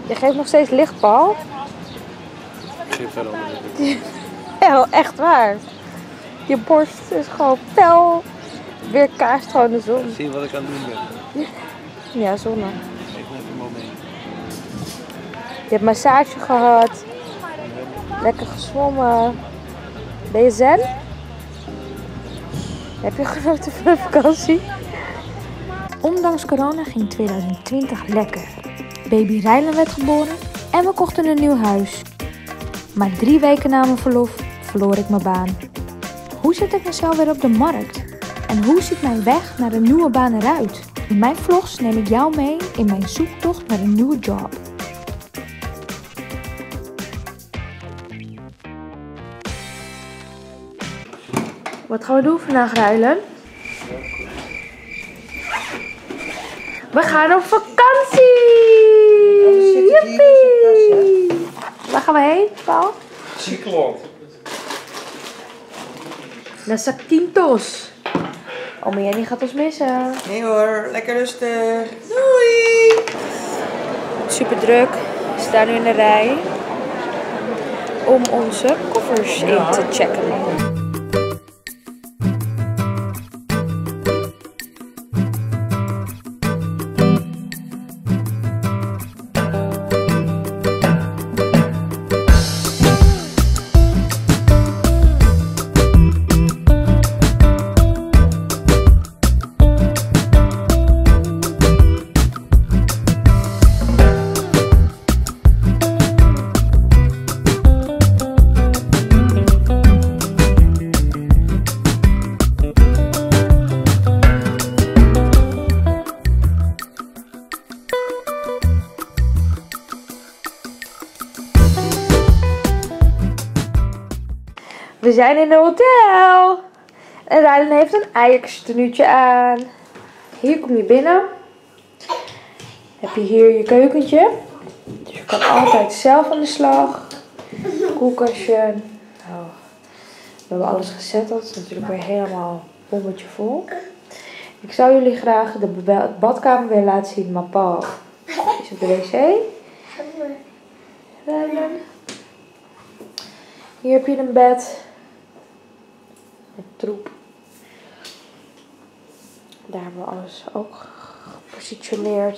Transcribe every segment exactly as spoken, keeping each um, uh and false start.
Je geeft nog steeds licht, Paul. Ik geef verder niet. Ja, echt waar. Je borst is gewoon fel. Weer kaarst gewoon de zon. Zie je wat ik aan het doen ben? Ja, zonne. Even even een moment. Je hebt massage gehad. Lekker gezwommen. Ben je zen? Heb je genoten van de vakantie? Ondanks corona ging tweeduizend twintig lekker. Baby Rijlen werd geboren en we kochten een nieuw huis. Maar drie weken na mijn verlof verloor ik mijn baan. Hoe zet ik mezelf weer op de markt? En hoe ziet mijn weg naar een nieuwe baan eruit? In mijn vlogs neem ik jou mee in mijn zoektocht naar een nieuwe job. Wat gaan we doen vandaag, Rijlen? We gaan op vakantie! Joepie! Waar gaan we heen, Paul? Cyclon. Naar Zakynthos. Ome Jenny gaat ons missen. Nee hoor, lekker rustig. Doei! Super druk. We staan nu in de rij om onze koffers in te checken. We zijn in een hotel. En Rijlen heeft een Ajax-tenuutje aan. Hier kom je binnen. Heb je hier je keukentje. Dus je kan altijd zelf aan de slag. Koelkastje. Oh. We hebben alles gezet. Dat is natuurlijk weer helemaal bommetje vol. Ik zou jullie graag de badkamer weer laten zien. Maar Paul is op de wc. Rijlen. Hier heb je een bed. Met troep. Daar hebben we alles ook gepositioneerd.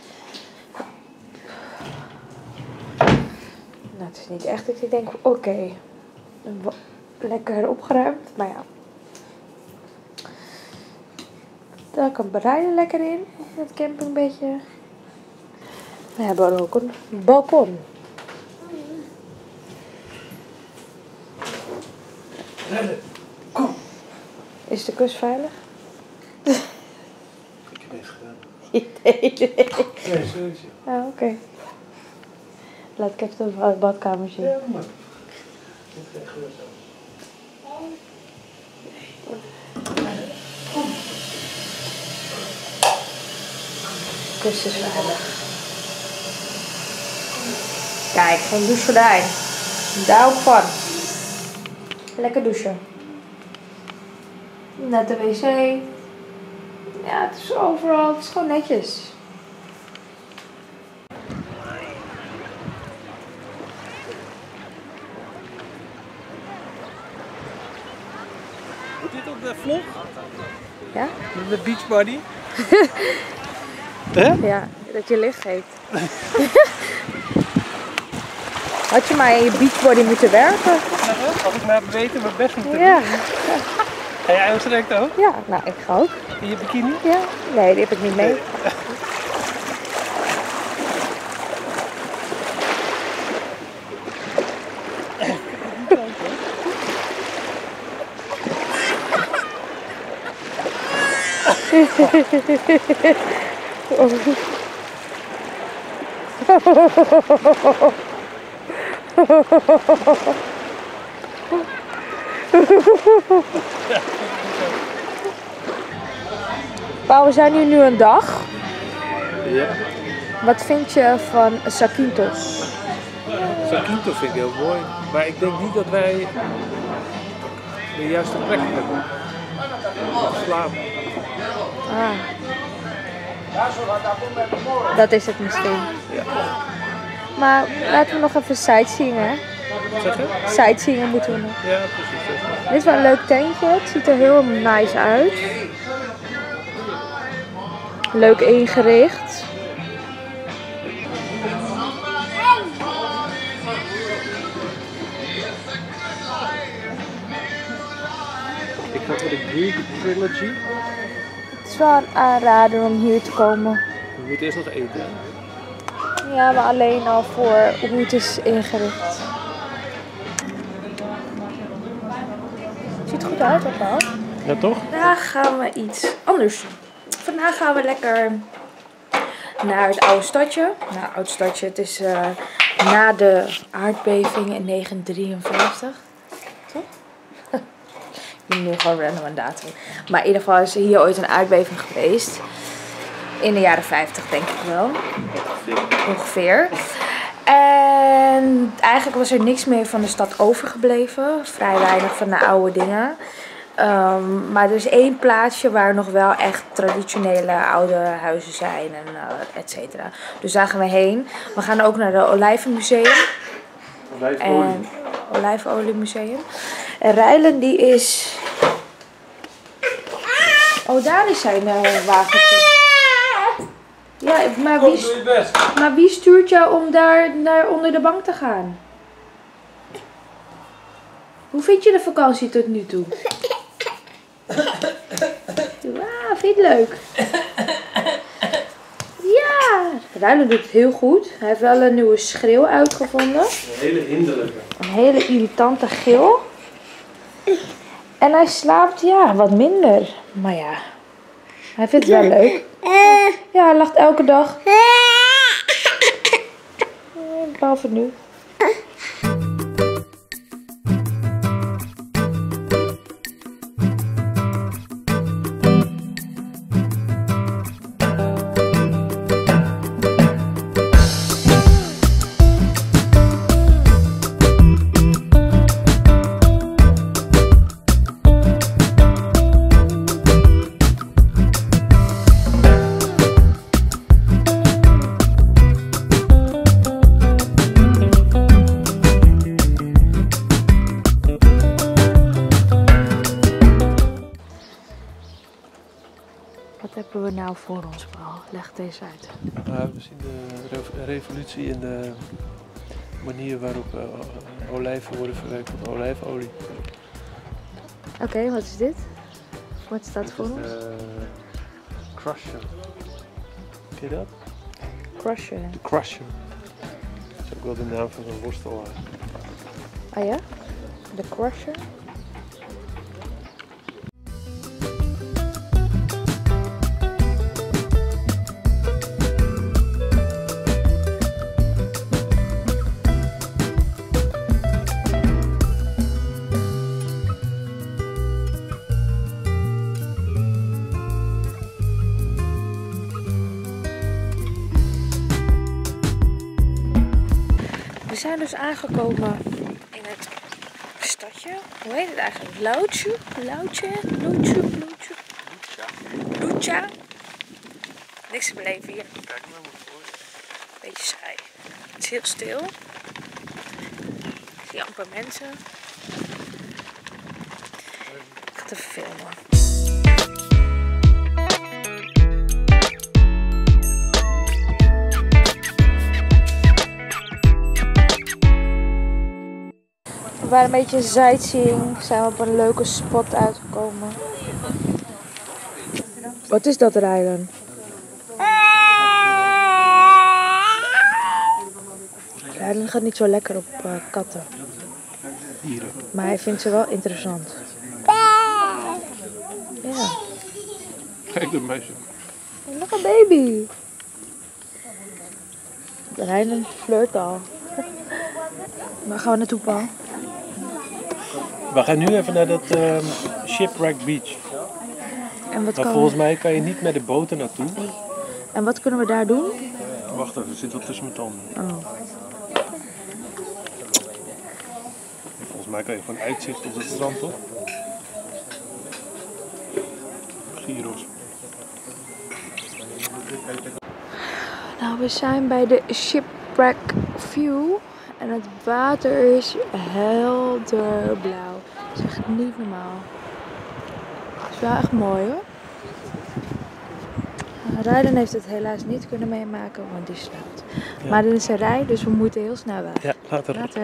Nou, het is niet echt dat ik denk, oké, okay, lekker opgeruimd. Maar ja. Daar kan Rijlen lekker in. Het campingbedje. We hebben ook een balkon. Kom. Is de kus veilig? Ik heb niks gedaan. Nee, nee. Nee, serieus. Ah, oké. Okay. Laat ik even het badkamer zien. Ja, maar. Dit is gebeurd zo. Kus is veilig. Kijk, geen douchegordijn. Daar ook van. Lekker douchen. Net de wc. Ja, het is overal. Het is gewoon netjes. Moet dit op de vlog? Ja? Met de beachbody? Hè? Ja, dat je licht geeft. Had je maar in je beachbody moeten werken? Had ik maar beter mijn best moeten doen. Ja. Ga jij ook direct ook? Ja, nou ik ga ook. In je bikini? Ja. Nee, die heb ik niet mee. Nee. Paul, we zijn hier nu een dag. Ja. Wat vind je van Zakynthos? Zakynthos vind ik heel mooi, maar ik denk niet dat wij de juiste plek hebben. Slapen. Ah. Dat is het misschien. Ja. Maar laten we nog even sightseeingen. Zeg je? Sightseeingen moeten we nog. Ja, precies. Dit is wel een leuk tentje. Het ziet er heel nice uit. Leuk ingericht. Ik ga voor de Greek Trilogy. Het is wel een aanrader om hier te komen. We moeten eerst nog eten. Ja, maar alleen al voor hoe het is ingericht. Ziet er goed uit, of wel? Ja, toch? Vandaag gaan we iets anders doen. Vandaag gaan we lekker naar het oude stadje. Nou, oud stadje, het is uh, na de aardbeving in negentien drieënvijftig. Toch? Ik ben nu gewoon random een datum. Maar in ieder geval is er hier ooit een aardbeving geweest. In de jaren vijftig denk ik wel. Ongeveer. En eigenlijk was er niks meer van de stad overgebleven. Vrij weinig van de oude dingen. Um, maar er is één plaatsje waar nog wel echt traditionele oude huizen zijn en uh, et cetera. Dus daar gaan we heen. We gaan ook naar de Olijvenmuseum. Olijfolie. Olijfoliemuseum. En Rijlen die is... Oh, daar is zijn uh, wagentje. Ja, maar wie, Doe je best. maar wie stuurt jou om daar naar onder de bank te gaan? Hoe vind je de vakantie tot nu toe? Ja, vind je het leuk? Ja, Rijlen doet het heel goed. Hij heeft wel een nieuwe schreeuw uitgevonden. Een hele hinderlijke. Een hele irritante gil. En hij slaapt, ja, wat minder. Maar ja, hij vindt het wel leuk. Ja, hij lacht elke dag. Behalve nu. Wat hebben we nou voor ons, Paul? Leg deze uit. Nou, we zien de re revolutie in de manier waarop uh, olijven worden verwerkt tot olijfolie. Oké, okay, wat is dit? Wat staat voor ons? Uh, crusher. Ken je dat? Crusher. De crusher. Dat is ook wel de naam van zo'n worstelaar. Ah ja? De crusher? We zijn dus aangekomen in het stadje. Hoe heet het eigenlijk? Loutje? Loutje? Loutje? Loutje? Lucha? Niks te beleven hier. Beetje saai. Het is heel stil. Ik zie amper mensen. Ik ga het even filmen. We waren een beetje sightseeing, zijn we op een leuke spot uitgekomen. Wat is dat, Rijlen? Rijlen gaat niet zo lekker op uh, katten. Maar hij vindt ze wel interessant. Ja. Kijk dat meisje. Nog een baby. Rijlen flirt al. Waar gaan we naartoe, Paul? We gaan nu even naar dat uh, Shipwreck Beach. En wat Maar kan volgens we... mij kan je niet met de boten naartoe. En wat kunnen we daar doen? Wacht even, er zit wat tussen mijn tanden. Oh. Volgens mij kan je gewoon uitzicht op het strand, toch? Gyros. Nou, we zijn bij de Shipwreck Wreck View. En het water is helder blauw. Dat is echt niet normaal. Het is wel echt mooi hoor. Rylan heeft het helaas niet kunnen meemaken, want die slaapt. Ja. Maar dit is een rij, dus we moeten heel snel weg. Ja, later. later.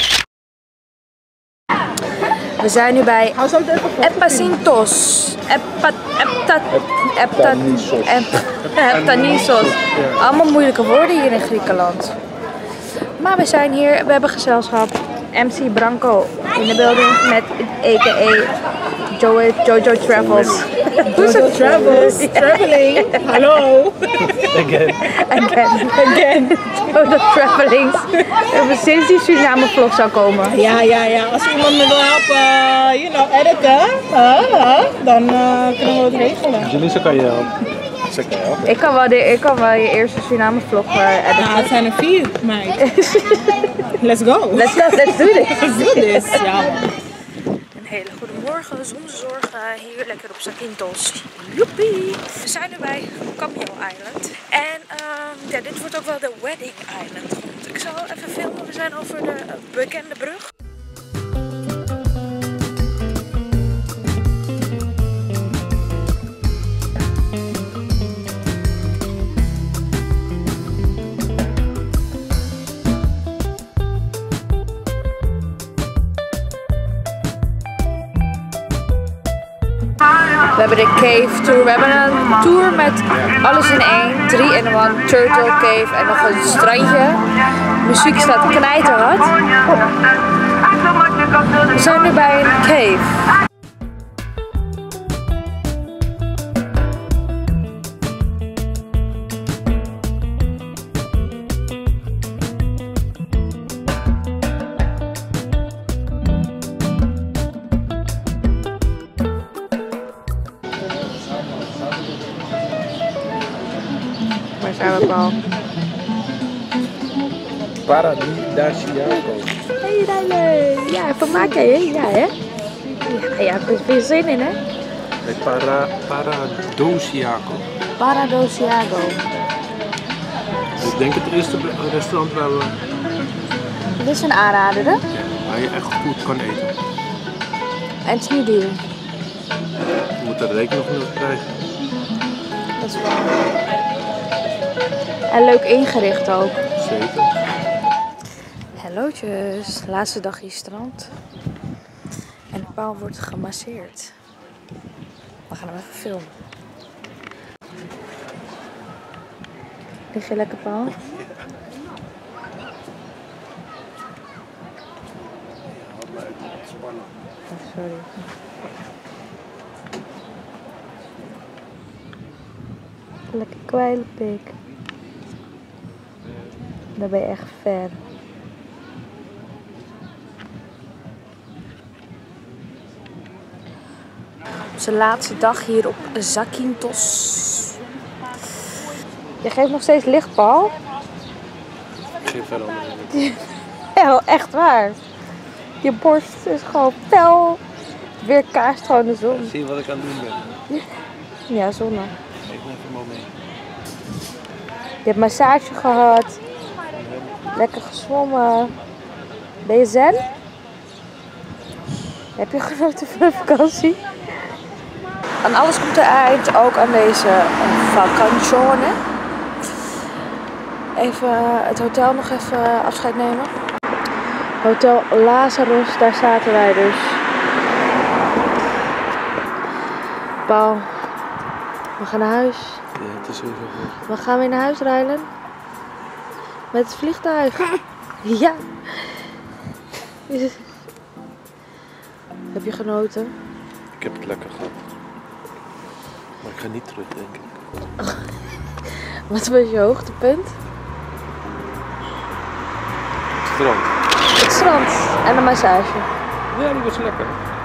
We zijn nu bij Epacintos. Epat, eptat, eptat, Eptanisos. Allemaal moeilijke woorden hier in Griekenland. Maar we zijn hier, we hebben gezelschap. M C Branco in de building met a k a. Jojo, Jojo Travels. Jojo Travels. Yeah. Traveling. Hallo. Again. Again. Again. Jojo Travelings. Ever sinds die Suriname vlog zou komen. Ja, ja, ja. Als iemand me wil helpen, you know, editen, uh, uh, dan uh, kunnen we het regelen. Janissa kan je helpen. Ik kan wel, de, ik kan wel je eerste Suriname vlog uh, editen. Nou, het zijn er vier, meid. Let's go. Let's go, let's do this. Let's do this. Ja. Een hele goede morgen, zonder zorgen, hier lekker op Zakynthos. Joepie! We zijn nu bij Cameo Island. En uh, ja, dit wordt ook wel de Wedding Island genoemd. Ik zal even filmen, we zijn over de bekende brug. We hebben de cave tour. We hebben een tour met alles in één. drie in one. Turtle cave en nog een strandje. De muziek staat knijterhard. We zijn nu bij een cave. Waar zijn we, Paul? Paradisiaco. Hey Rylan! Ja, even maken hè? Ja hè? Ja, ja, heb je veel zin in hè? Nee, para, Paradisiaco. Paradisiaco. Ik denk het eerste restaurant waar we... Dit is een aanrader hè? Ja, waar je echt goed kan eten. En het is niet duur. Je moet de rekening nog krijgen. Dat is wel. En leuk ingericht ook. Zeker. Hallootjes, laatste dag hier strand. En Paul wordt gemasseerd. We gaan hem even filmen. Lig je lekker, Paul? Oh, sorry. Lekker kwijlepik. Dan ben je echt fan. Onze laatste dag hier op Zakynthos. Je geeft nog steeds licht, Paul. Ik geef verder onder. Ja, echt waar. Je borst is gewoon fel. Weer kaast gewoon de zon. Zie je wat ik aan het doen ben? Ja, zonne. Ik neem even een moment. Je hebt massage gehad. Lekker gezwommen. Ben je zen? Heb je genoten van de vakantie? Aan alles komt er eind, ook aan deze vakantione. Even het hotel nog even afscheid nemen. Hotel Lazarus, daar zaten wij dus. Paul, we gaan naar huis. Ja, het is sowieso goed. We gaan weer naar huis rijden. Met het vliegtuig. Ja. Heb je genoten? Ik heb het lekker gehad. Maar ik ga niet terug, denk ik. Wat was je hoogtepunt? Het strand. Het strand en de massage. Ja, die was lekker.